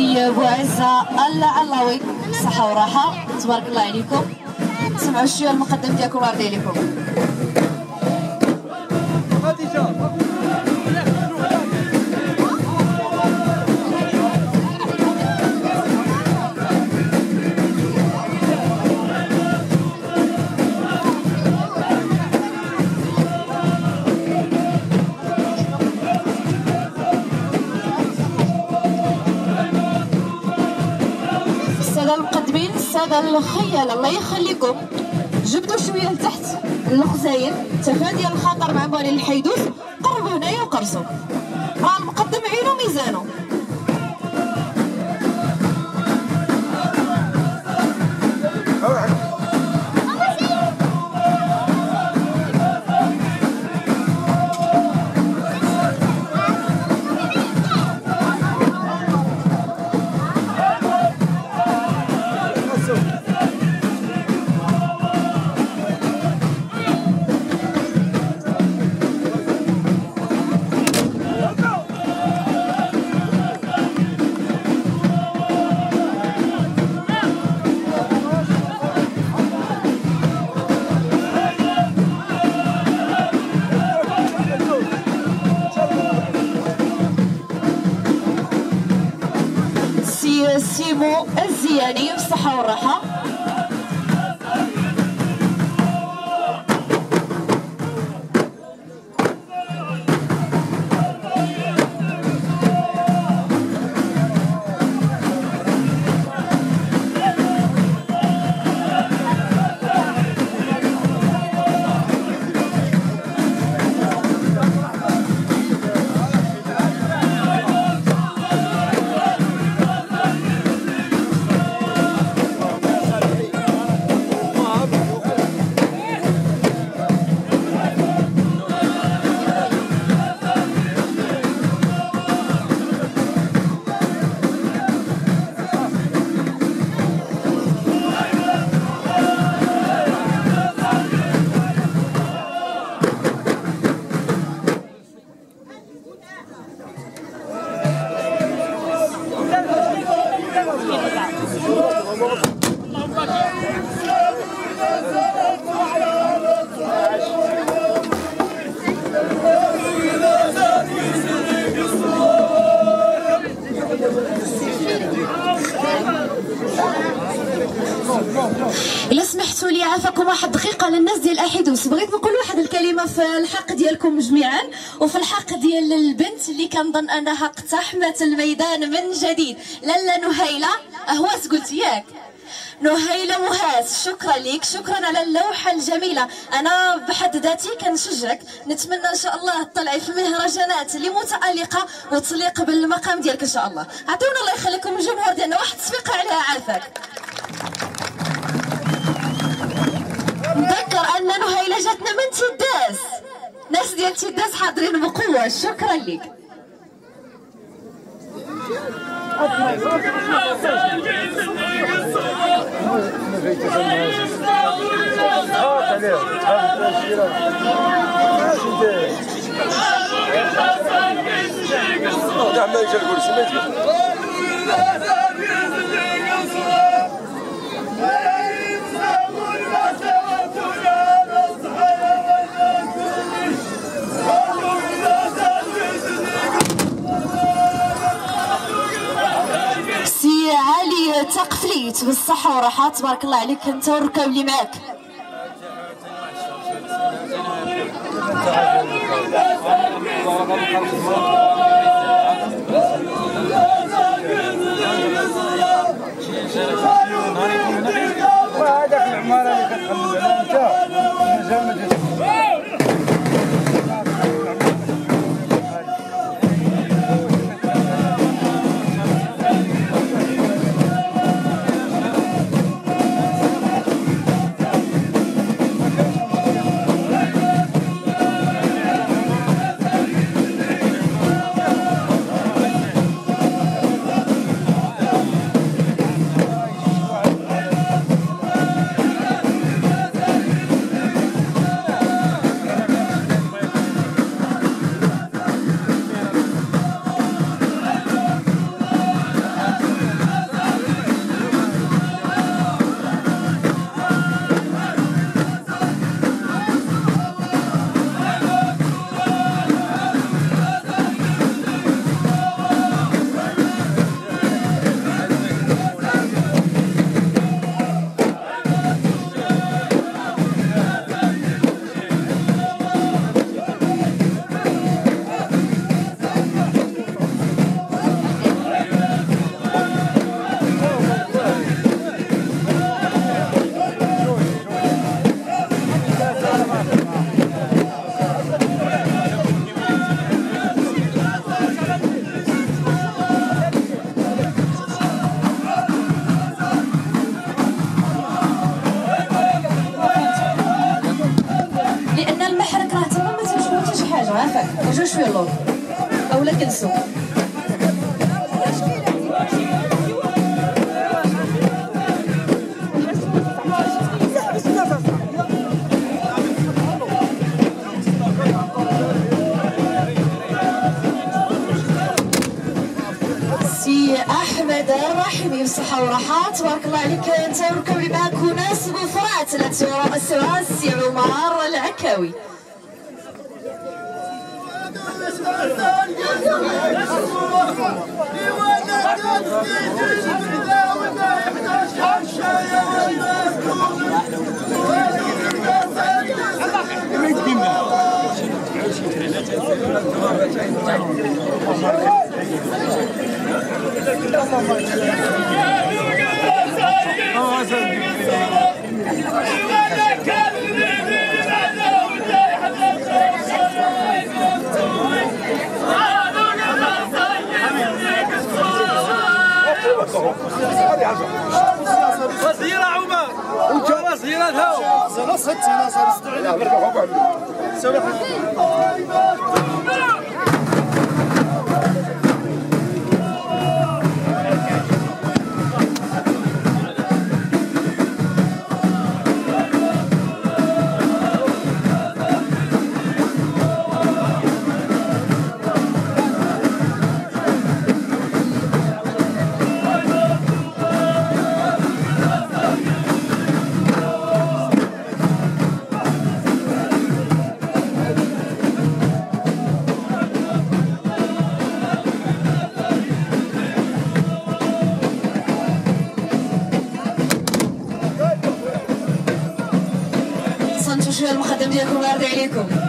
سي بوعزة العلاوي، صحة وراحة، تبارك الله عليكم. سمعوا شوية المقدم ديالكم الله يرضي عليكم. المقدمين السادة الخيال الله يخليكم، جبدوا شويه لتحت الخزاين تفادي الخطر مع موالي الحيدوس. قربوا هنايا وقرصوا، راه المقدم عينو ميزانو. سيمو الزياني بالصحة والراحة. إلا سمحتوا لي عافاكم واحد دقيقة للناس ديال أحيدوس، بغيت نقول واحد الكلمة في الحق ديالكم جميعا وفي الحق ديال البنت اللي كنظن أنها اقتحمت الميدان من جديد، لاله نهيلة. أهواس قلت ياك؟ نهيلة مهاس، شكرا ليك، شكرا على اللوحة الجميلة. أنا بحد ذاتي كنشجعك، نتمنى إن شاء الله تطلعي في مهرجانات اللي متألقة وتليق بالمقام ديالك إن شاء الله. عطيونا الله يخليكم الجمهور ديالنا واحد التصفيقة عليها عافاك. نذكر أن نهيلة جاتنا من تيداس، ناس ديال تيداس حاضرين بقوة، شكرا ليك. سي علي تقفليت بالصحة والراحة، تبارك الله عليك انت والركاب اللي معاك. وهذاك العمارة اللي كتخمم عليها انت تنسوا. أحمد الرحيمي بصحة وراحة، تبارك الله عليك أنت وركب لي معاك وناس بفرات السي عمر العكاوي. صغيرة عمر وانت صغيرة هاو شويه المخدم ديالكم غادي عليكم.